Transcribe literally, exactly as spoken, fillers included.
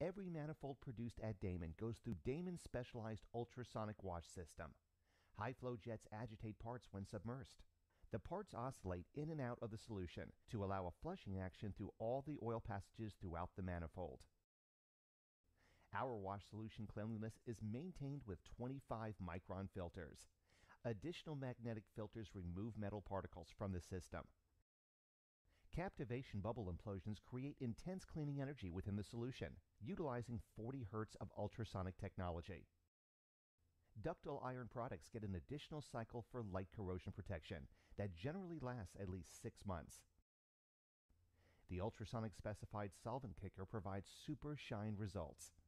Every manifold produced at Damon goes through Damon's specialized ultrasonic wash system. High-flow jets agitate parts when submersed. The parts oscillate in and out of the solution to allow a flushing action through all the oil passages throughout the manifold. Our wash solution cleanliness is maintained with twenty-five micron filters. Additional magnetic filters remove metal particles from the system. Captivation bubble implosions create intense cleaning energy within the solution, utilizing forty hertz of ultrasonic technology. Ductile iron products get an additional cycle for light corrosion protection that generally lasts at least six months. The ultrasonic specified solvent kicker provides super shine results.